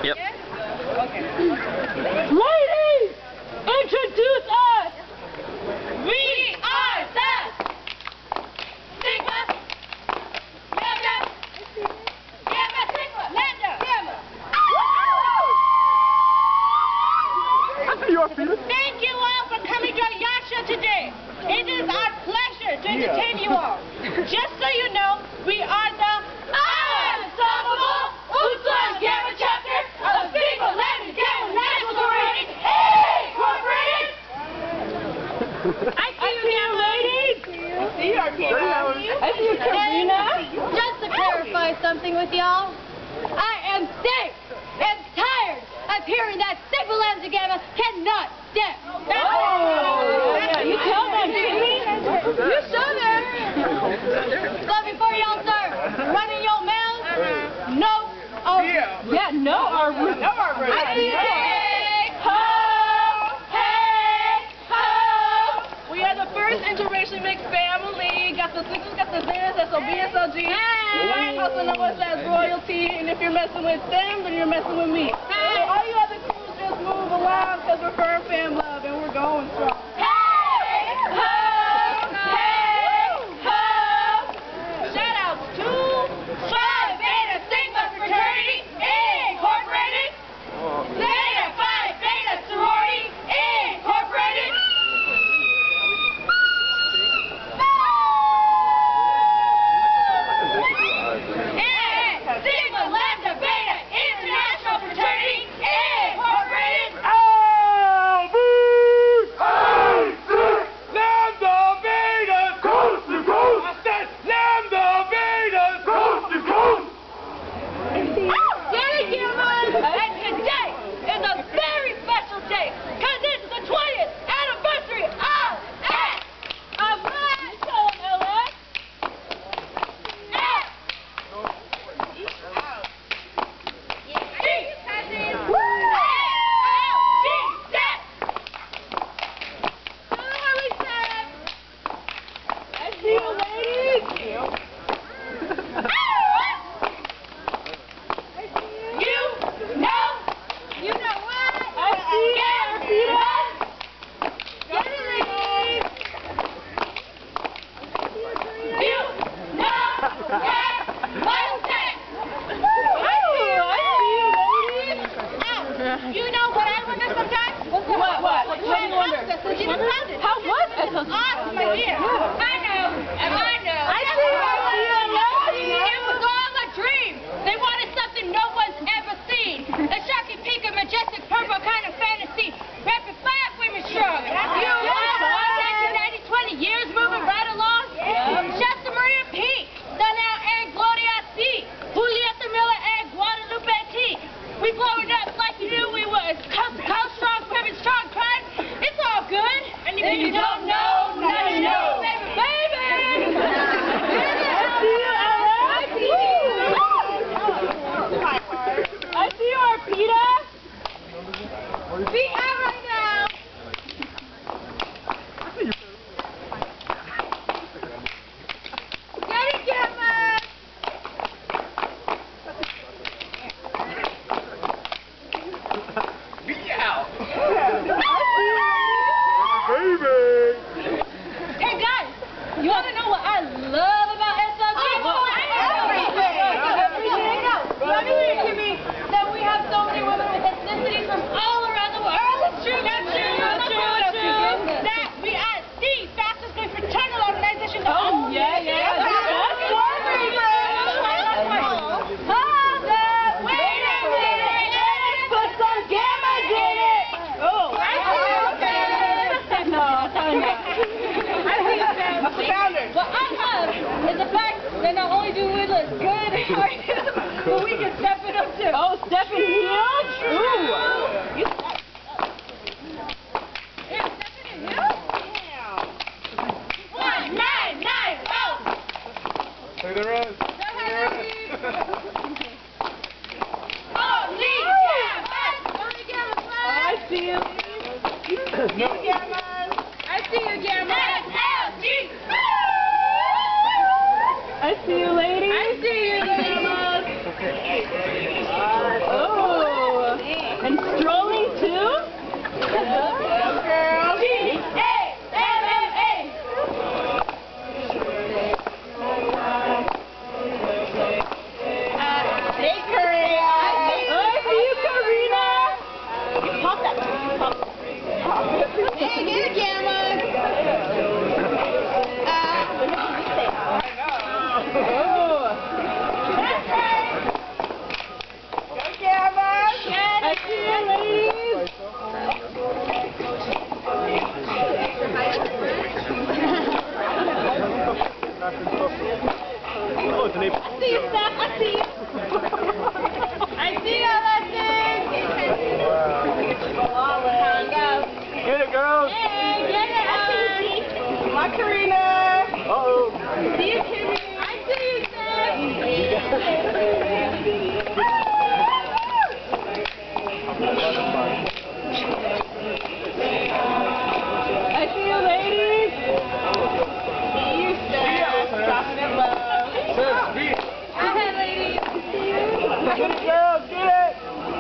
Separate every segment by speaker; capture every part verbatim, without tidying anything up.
Speaker 1: Yep.
Speaker 2: Okay.
Speaker 3: Ladies, introduce us.
Speaker 2: We are the Sigma, Lambda, Gamma, Sigma, Lambda, Gamma.
Speaker 1: I see you are, Peter.
Speaker 2: Thank you all for coming to our yacht show today. It is our pleasure to entertain you all. Just so you know, we are the unstoppable Upsilon Gamma chapter of Sigma, Lambda, Gamma, National Sorority, Incorporated. I see you, Gamma ladies. I see you, Arpina.
Speaker 3: I see you, Karina.
Speaker 2: Just to clarify something with y'all, I am sick and tired of hearing that Sigma, Lambda, Gamma cannot step.
Speaker 3: Oh, yeah, you tell them, Jimmy.
Speaker 2: You show them. So before y'all start running your mouth, no. Oh,
Speaker 3: Yeah, no, our room. No, our room.
Speaker 2: I see you. Hey, ho, hey, ho.
Speaker 3: We are the first interracially mixed family. Got the Sigmas, got the Zans, that's O B S L G.
Speaker 2: Hey.
Speaker 3: Also known as as royalty. And if you're messing with them, then you're messing with me.
Speaker 2: Hey.
Speaker 3: So all you other crews just move along because we're firm fam love and we're going strong.
Speaker 2: Hey, ho, hey, ho. Shout out to Phi Beta Sigma Fraternity, Incorporated. Zeta Phi Beta Sorority, Incorporated. And Sigma Lambda Beta International Fraternity, Incorporated.
Speaker 1: Lambda Beta, coast to coast. I said Lambda Beta, coast to coast.
Speaker 2: Get it, Gilman? And today is a very special day because it's the twentieth anniversary of X. Of what? Tell them, L S. X.
Speaker 3: I see you, ladies.
Speaker 2: You know, you know what?
Speaker 3: I see you, Arpina.
Speaker 2: Get it, ladies. You know that one thing.
Speaker 3: I see you, I see you, ladies.
Speaker 2: Now, you know what I wonder sometimes?
Speaker 3: What, what? What do you wonder? How was it?
Speaker 2: Awesome idea. I know, and I know.
Speaker 3: I see you, I see you, I see you.
Speaker 2: It was all a dream. They wanted something no one's ever seen. A shocking, pink, and majestic purple kind of fantasy. Rapid fire, women strong. You know, nineteen ninety, twenty years moving right along. Shasta Maria P. Donnell and Gloria C. Julieta Miller and Guadalupe T. We blowing up like you knew we was. Coast to coast, strong, women, strong crime. It's all good. And if you don't know, now you know. Baby, baby.
Speaker 3: I see you, Ella. I see you. I see you, Arpina.
Speaker 2: Be out right now. Get it, Gemma.
Speaker 1: Be out.
Speaker 3: I
Speaker 1: Baby.
Speaker 2: Hey guys, you want to know what I love about S L G?
Speaker 3: Oh,
Speaker 2: everything. Everything. Let me hear to me that we have so many women with ethnicities from all around the world. That's true. That's true. That's true. That's true. That we are the fastest growing fraternal organization.
Speaker 3: Oh, yeah, yeah. That's one reason.
Speaker 2: Hold up. Wait a minute.
Speaker 3: Put some gammas in it. Oh. No, I'm telling you.
Speaker 2: I see you, Sam.
Speaker 3: Founder.
Speaker 2: What I love is the fact that not only do we look good, but we can step it up too.
Speaker 3: Oh, stepping heels? Ooh. You
Speaker 2: Yeah, stepping in heels? One, nine, nine, oh!
Speaker 1: Look at the rest.
Speaker 2: Only Gammas! Only Gammas!
Speaker 3: I see you.
Speaker 1: No.
Speaker 2: I see you, Gammas! S L G!
Speaker 3: I see you, ladies.
Speaker 2: I see you, Gammas!
Speaker 1: Okay.
Speaker 3: Oh. And strolling too? Girl.
Speaker 2: G A M M A.
Speaker 3: Hey, Karina. I see you, Karina. Pop that. Pop. Hey, get it, Gamma. Uh, what did you say? Oh. That's right. Go, Gamma. I see you, ladies. I see you, Steph. I see you. I see you, Alexis.
Speaker 1: Get it, girls.
Speaker 3: Hey, get it. I see you. My Karina.
Speaker 1: Uh-oh.
Speaker 3: See you, Kimmy. I see you, Steph. I see you, ladies. See you, Steph. Dropping it low. Hi, ladies.
Speaker 1: Get it, girls. Get it.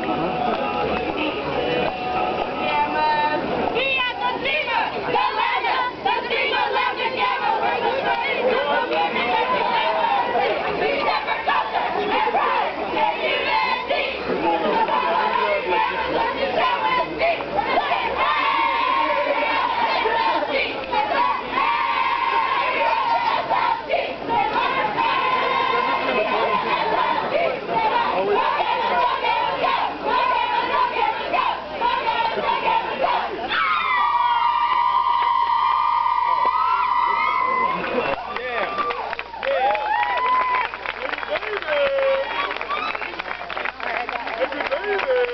Speaker 2: We are the dreamer, the Lambda, the dreamer, Lambda, Gamma. We're the ready to forgive and let you ever. We never got there. And right, and you and me. The Bible is never let you down with me. Say, hey, S L G. Say, hey, S L G. Say,
Speaker 1: Baby.